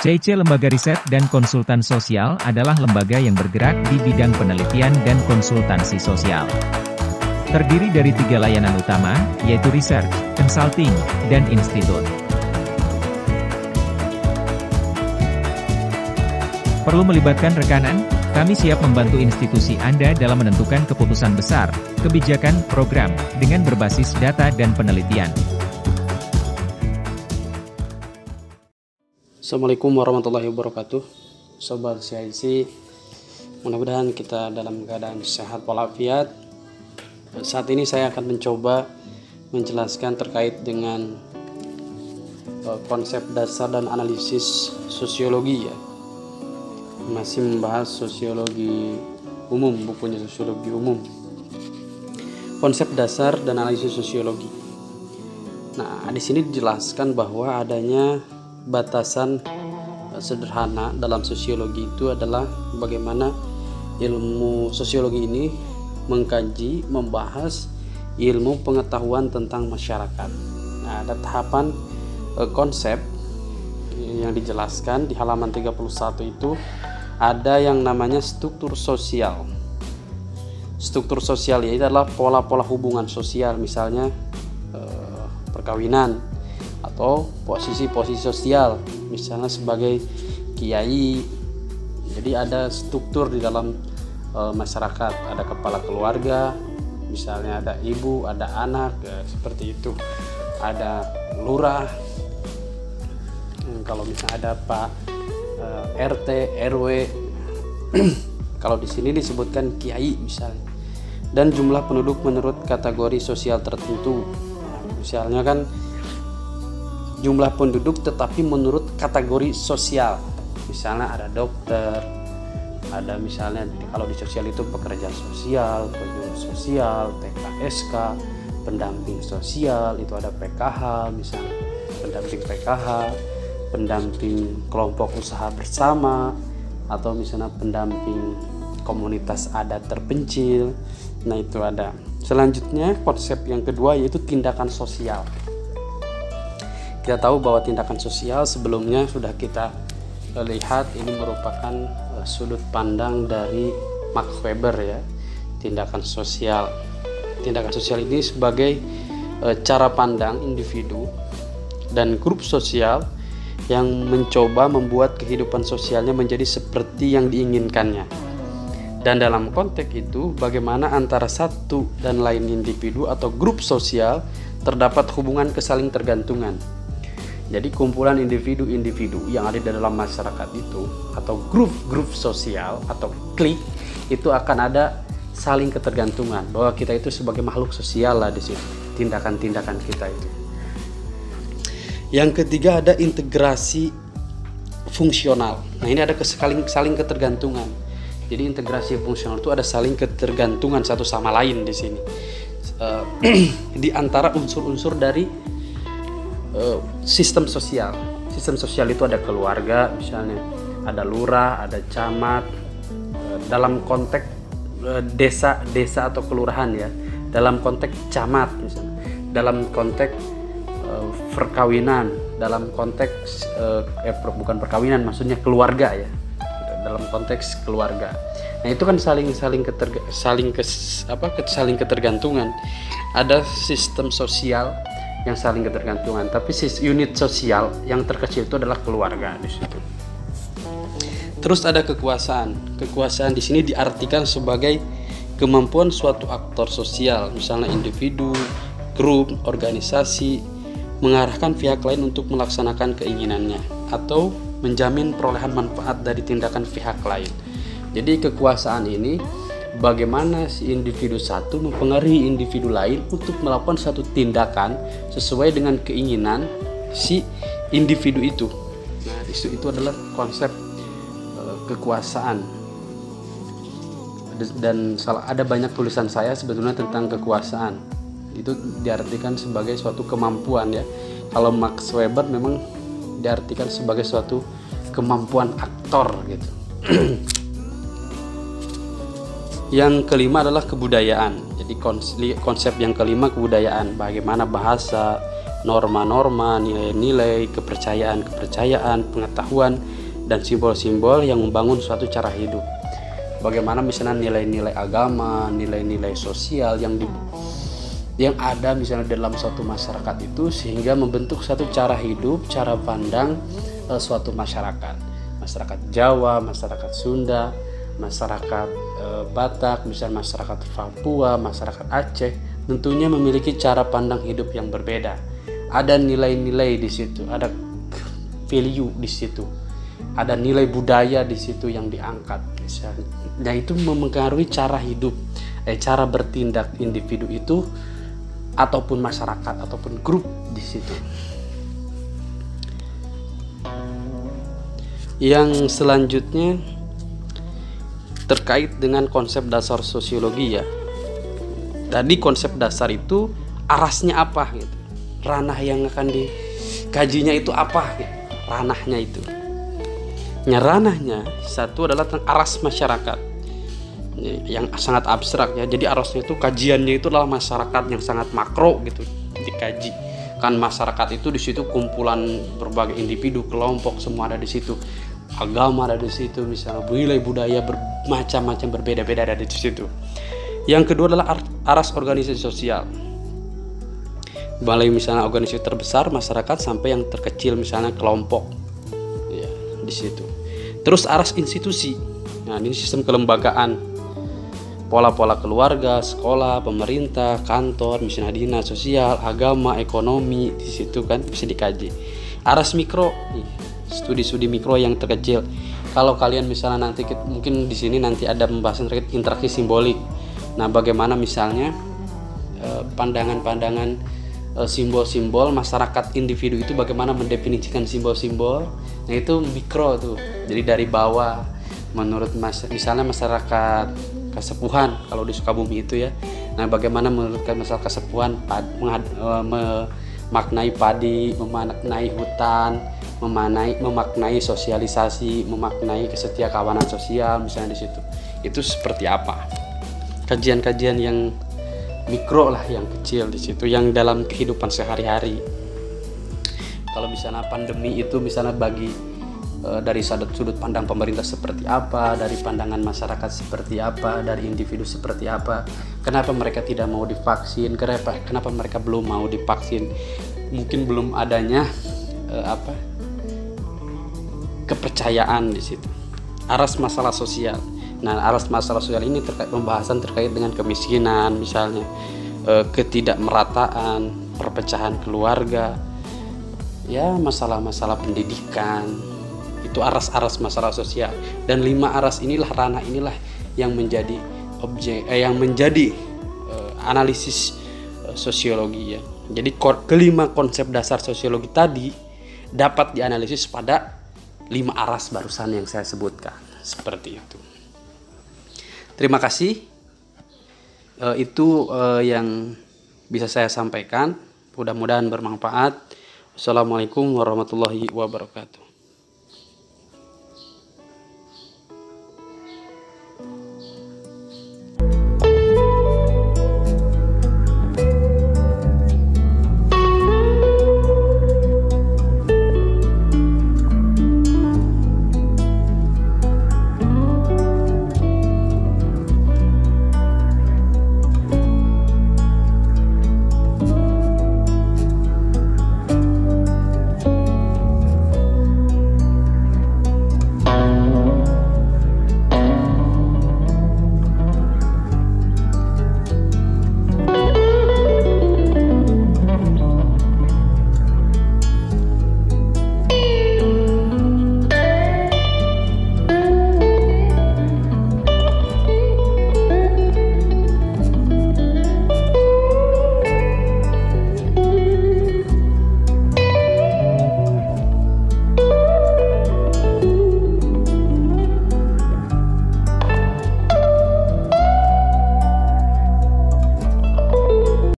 CIC Lembaga Riset dan Konsultan Sosial adalah lembaga yang bergerak di bidang penelitian dan konsultansi sosial. Terdiri dari 3 layanan utama, yaitu research, consulting, dan institut. Perlu melibatkan rekanan? Kami siap membantu institusi Anda dalam menentukan keputusan besar, kebijakan, program, dengan berbasis data dan penelitian. Assalamualaikum warahmatullahi wabarakatuh. Sobat CIC, mudah-mudahan kita dalam keadaan sehat walafiat. Saat ini saya akan mencoba menjelaskan terkait dengan konsep dasar dan analisis sosiologi ya. Masih membahas sosiologi umum, bukunya sosiologi umum. Konsep dasar dan analisis sosiologi. Nah, di sini dijelaskan bahwa adanya batasan sederhana dalam sosiologi itu adalah bagaimana ilmu sosiologi ini mengkaji, membahas ilmu pengetahuan tentang masyarakat. Nah, ada tahapan konsep yang dijelaskan di halaman 31 itu. Ada yang namanya struktur sosial. Struktur sosial ini adalah pola-pola hubungan sosial, misalnya perkawinan atau posisi-posisi sosial, misalnya sebagai kiai. Jadi ada struktur di dalam masyarakat, ada kepala keluarga, misalnya ada ibu, ada anak, seperti itu. Ada lurah, kalau misalnya ada Pak RT, RW, kalau di sini disebutkan kiai misalnya, dan jumlah penduduk menurut kategori sosial tertentu. Misalnya kan jumlah penduduk tetapi menurut kategori sosial, misalnya ada dokter, ada misalnya kalau di sosial itu pekerja sosial, penyuluh sosial, TKSK, pendamping sosial, itu ada PKH misalnya, pendamping PKH, pendamping kelompok usaha bersama, atau misalnya pendamping komunitas adat terpencil. Nah, itu ada. Selanjutnya konsep yang kedua yaitu tindakan sosial. Kita tahu bahwa tindakan sosial sebelumnya sudah kita lihat, ini merupakan sudut pandang dari Max Weber ya. Tindakan sosial. Tindakan sosial ini sebagai cara pandang individu dan grup sosial yang mencoba membuat kehidupan sosialnya menjadi seperti yang diinginkannya. Dan dalam konteks itu, bagaimana antara satu dan lain individu atau grup sosial terdapat hubungan kesaling tergantungan. Jadi kumpulan individu-individu yang ada di dalam masyarakat itu, atau grup-grup sosial atau klik, itu akan ada saling ketergantungan, bahwa kita itu sebagai makhluk sosial lah di situ, tindakan-tindakan kita itu. Yang ketiga ada integrasi fungsional. Nah, ini ada saling ketergantungan. Jadi integrasi fungsional itu ada saling ketergantungan satu sama lain di sini. Di antara unsur-unsur dari sistem sosial. Sistem sosial itu ada keluarga, misalnya ada lurah, ada camat. Dalam konteks desa atau kelurahan ya. Dalam konteks camat misalnya. Dalam konteks perkawinan, dalam konteks bukan perkawinan, maksudnya keluarga ya, dalam konteks keluarga. Nah, itu kan saling ketergantungan. Ada sistem sosial yang saling ketergantungan, tapi unit sosial yang terkecil itu adalah keluarga di situ. Terus ada kekuasaan. Kekuasaan di sini diartikan sebagai kemampuan suatu aktor sosial, misalnya individu, grup, organisasi, mengarahkan pihak lain untuk melaksanakan keinginannya atau menjamin perolehan manfaat dari tindakan pihak lain. Jadi kekuasaan ini bagaimana si individu satu mempengaruhi individu lain untuk melakukan satu tindakan sesuai dengan keinginan si individu itu. Nah, itu adalah konsep kekuasaan. Dan ada banyak tulisan saya sebetulnya tentang kekuasaan. Itu diartikan sebagai suatu kemampuan ya. Kalau Max Weber memang diartikan sebagai suatu kemampuan aktor gitu. Yang kelima adalah kebudayaan. Jadi konsep yang kelima kebudayaan, bagaimana bahasa, norma-norma, nilai-nilai, kepercayaan, pengetahuan dan simbol-simbol yang membangun suatu cara hidup. Bagaimana misalnya nilai-nilai agama, nilai-nilai sosial yang ada misalnya dalam suatu masyarakat itu, sehingga membentuk satu cara hidup, cara pandang suatu masyarakat. Masyarakat Jawa, masyarakat Sunda, masyarakat Batak, misalnya masyarakat Papua, masyarakat Aceh, tentunya memiliki cara pandang hidup yang berbeda. Ada nilai-nilai di situ, ada value di situ, ada nilai budaya di situ yang diangkat misalnya. Nah, itu mempengaruhi cara hidup, cara bertindak individu itu ataupun masyarakat ataupun grup di situ. Yang selanjutnya terkait dengan konsep dasar sosiologi ya. Tadi konsep dasar itu arasnya apa gitu. Ranah yang akan dikajinya itu apa gitu. Ranahnya itu. Ranahnya satu adalah tentang aras masyarakat. Yang sangat abstrak ya. Jadi arasnya itu kajiannya itu adalah masyarakat yang sangat makro gitu dikaji. Kan masyarakat itu di situ kumpulan berbagai individu, kelompok, semua ada di situ. Agama ada di situ, misalnya nilai budaya bermacam-macam berbeda-beda ada di situ. Yang kedua adalah aras organisasi sosial. Mulai misalnya organisasi terbesar masyarakat sampai yang terkecil misalnya kelompok. Ya, di situ. Terus aras institusi. Nah, ini sistem kelembagaan. Pola-pola keluarga, sekolah, pemerintah, kantor, misalnya dinas sosial, agama, ekonomi, di situ kan bisa dikaji. Aras mikro, studi-studi mikro yang terkecil. Kalau kalian misalnya nanti mungkin di sini nanti ada pembahasan terkait interaksi simbolik. Nah, bagaimana misalnya pandangan-pandangan simbol-simbol masyarakat individu itu bagaimana mendefinisikan simbol-simbol. Nah, itu mikro tuh. Jadi dari bawah menurut misalnya masyarakat Kasepuhan kalau di Sukabumi itu ya. Nah, bagaimana menurut masyarakat Kasepuhan memaknai padi, memaknai hutan, memaknai sosialisasi, memaknai kesetiakawanan sosial misalnya di situ. Itu seperti apa? Kajian-kajian yang mikro lah, yang kecil di situ, yang dalam kehidupan sehari-hari. Kalau misalnya pandemi itu misalnya bagi dari sudut pandang pemerintah seperti apa, dari pandangan masyarakat seperti apa, dari individu seperti apa, kenapa mereka tidak mau divaksin, kenapa mereka belum mau divaksin, mungkin belum adanya kepercayaan di situ. Aras masalah sosial. Nah, aras masalah sosial ini pembahasan terkait dengan kemiskinan misalnya, ketidakmerataan, perpecahan keluarga, ya masalah-masalah pendidikan. Itu aras-aras masalah sosial. Dan 5 aras inilah, ranah inilah yang menjadi analisis sosiologi ya. Jadi kelima konsep dasar sosiologi tadi dapat dianalisis pada 5 aras barusan yang saya sebutkan. Seperti itu. Terima kasih. Itu yang bisa saya sampaikan. Mudah-mudahan bermanfaat. Wassalamualaikum warahmatullahi wabarakatuh.